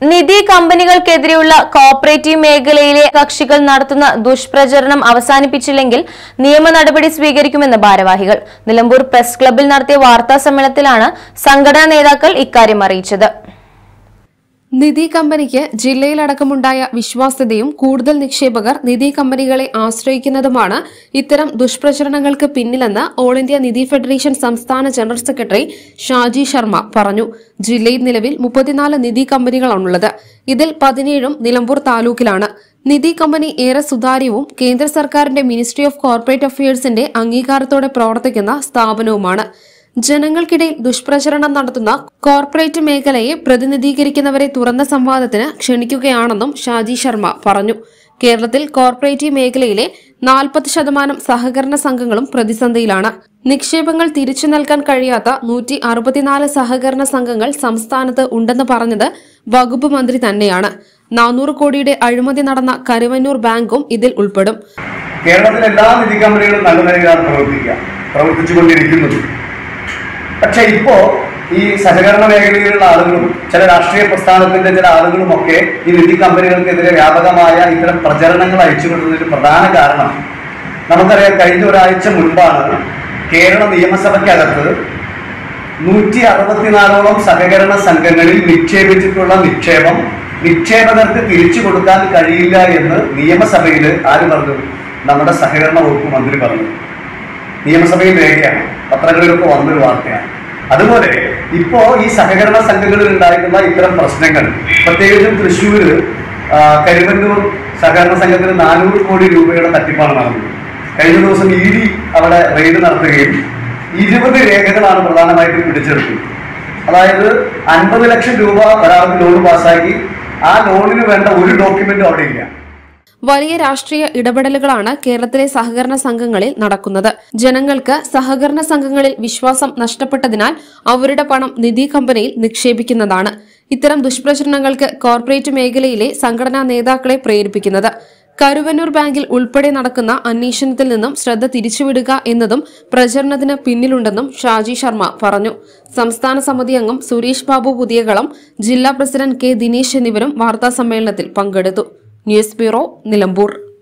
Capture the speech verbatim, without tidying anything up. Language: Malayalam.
നിധി കമ്പനികൾക്കെതിരെയുള്ള കോർപ്പറേറ്റീവ് മേഖലയിലെ കക്ഷികൾ നടത്തുന്ന ദുഷ്പ്രചരണം അവസാനിപ്പിച്ചില്ലെങ്കിൽ നിയമ നടപടി സ്വീകരിക്കുമെന്ന് ഭാരവാഹികൾ നിലമ്പൂർ പ്രസ് ക്ലബ്ബിൽ നടത്തിയ വാർത്താ സമ്മേളനത്തിലാണ് സംഘടനാ നേതാക്കൾ ഇക്കാര്യം അറിയിച്ചത്. നിധി കമ്പനിക്ക് ജില്ലയിലടക്കമുണ്ടായ വിശ്വാസ്യതയും കൂടുതൽ നിക്ഷേപകർ നിധി കമ്പനികളെ ആശ്രയിക്കുന്നതുമാണ് ഇത്തരം ദുഷ്പ്രചരണങ്ങൾക്ക് പിന്നിലെന്ന് ഓൾ ഇന്ത്യ നിധി ഫെഡറേഷൻ സംസ്ഥാന ജനറൽ സെക്രട്ടറി ഷാജി ശർമ്മ പറഞ്ഞു. ജില്ലയിൽ നിലവിൽ മുപ്പത്തിനാല് നിധി കമ്പനികളാണുള്ളത്. ഇതിൽ പതിനേഴും നിലമ്പൂർ താലൂക്കിലാണ്. നിധി കമ്പനി ഏറെ സുതാര്യവും കേന്ദ്ര സർക്കാരിന്റെ മിനിസ്ട്രി ഓഫ് കോർപ്പറേറ്റ് അഫയേഴ്സിന്റെ അംഗീകാരത്തോടെ പ്രവർത്തിക്കുന്ന സ്ഥാപനവുമാണ്. ജനങ്ങൾക്കിടയിൽ ദുഷ്പ്രചരണം നടത്തുന്ന കോർപ്പറേറ്റ് മേഖലയെ പ്രതിനിധീകരിക്കുന്നവരെ തുറന്ന സംവാദത്തിന് ക്ഷണിക്കുകയാണെന്നും ഷാജി ശർമ്മ പറഞ്ഞു. കേരളത്തിൽ കോർപ്പറേറ്റീവ് മേഖലയിലെ നാൽപ്പത് ശതമാനം സഹകരണ സംഘങ്ങളും പ്രതിസന്ധിയിലാണ്. നിക്ഷേപങ്ങൾ തിരിച്ചു നൽകാൻ കഴിയാത്ത നൂറ്റി അറുപത്തിനാല് സഹകരണ സംഘങ്ങൾ സംസ്ഥാനത്ത് ഉണ്ടെന്ന് പറഞ്ഞത് വകുപ്പ് മന്ത്രി തന്നെയാണ്. നാനൂറ് കോടിയുടെ അഴിമതി നടന്ന കരുവന്നൂർ ബാങ്കും ഇതിൽ ഉൾപ്പെടും. കേരളത്തിലെ എല്ലാ നിധി കമ്പനികളും നല്ല നിലയിലാണ് പ്രവർത്തിക്കുക പ്രവർത്തിച്ചുകൊണ്ടിരിക്കുന്നത്. പക്ഷെ ഇപ്പോ ഈ സഹകരണ മേഖലയിലുള്ള ആളുകളും ചില രാഷ്ട്രീയ പ്രസ്ഥാനത്തിന്റെ ചില ആളുകളും ഒക്കെ ഈ നിധി കമ്പനികൾക്കെതിരെ വ്യാപകമായ ഇത്തരം പ്രചരണങ്ങൾ അയച്ചുകൊണ്ടുള്ളതിന് പ്രധാന കാരണം നമുക്കറിയാം. കഴിഞ്ഞ ഒരാഴ്ച മുൻപാണ് കേരള നിയമസഭയ്ക്കകത്ത് നൂറ്റി അറുപത്തിനാലോളം സഹകരണ സംഘങ്ങളിൽ നിക്ഷേപിച്ചിട്ടുള്ള നിക്ഷേപം നിക്ഷേപകർക്ക് തിരിച്ചു കൊടുക്കാൻ കഴിയില്ല എന്ന് നിയമസഭയിൽ ആര് പറഞ്ഞു? നമ്മുടെ സഹകരണ വകുപ്പ് മന്ത്രി പറഞ്ഞു. നിയമസഭയിൽ രേഖയാണ്, പത്രങ്ങളിലൊക്കെ വന്നൊരു വാർത്തയാണ്. അതുപോലെ ഇപ്പോ ഈ സഹകരണ സംഘങ്ങളിൽ ഉണ്ടായിട്ടുള്ള ഇത്തരം പ്രശ്നങ്ങൾ, പ്രത്യേകിച്ചും തൃശ്ശൂര് കരുവന്നൂർ സഹകരണ സംഘത്തിന് നാനൂറ് കോടി രൂപയുടെ തട്ടിപ്പാണ് നടന്നത്. കഴിഞ്ഞ ദിവസം ഇ ഡി അവിടെ റെയ്ഡ് നടത്തുകയും ഇരുപത് രേഖകളാണ് പ്രധാനമായിട്ടും പിടിച്ചെടുത്തത്. അതായത് അൻപത് ലക്ഷം രൂപ ഒരാൾക്ക് ലോൺ പാസ്സാക്കി ആ ലോണിന് വേണ്ട ഒരു ഡോക്യുമെന്റും അവിടെ ഇല്ല. വലിയ രാഷ്ട്രീയ ഇടപെടലുകളാണ് കേരളത്തിലെ സഹകരണ സംഘങ്ങളിൽ നടക്കുന്നത്. ജനങ്ങൾക്ക് സഹകരണ സംഘങ്ങളിൽ വിശ്വാസം നഷ്ടപ്പെട്ടതിനാൽ അവരുടെ പണം നിധി കമ്പനിയിൽ നിക്ഷേപിക്കുന്നതാണ് ഇത്തരം ദുഷ്പ്രചരണങ്ങൾക്ക് കോർപ്പറേറ്റ് മേഖലയിലെ സംഘടനാ നേതാക്കളെ പ്രേരിപ്പിക്കുന്നത്. കരുവന്നൂർ ബാങ്കിൽ ഉൾപ്പെടെ നടക്കുന്ന അന്വേഷണത്തിൽ നിന്നും ശ്രദ്ധ തിരിച്ചുവിടുക എന്നതും പ്രചരണത്തിന് പിന്നിലുണ്ടെന്നും ഷാജി ശർമ്മ പറഞ്ഞു. സംസ്ഥാന സമിതി അംഗം സുരേഷ് ബാബു പുതിയകളം, ജില്ലാ പ്രസിഡന്റ് കെ ദിനേശ് എന്നിവരും വാർത്താ സമ്മേളനത്തിൽ പങ്കെടുത്തു. News bureau, Nilambur.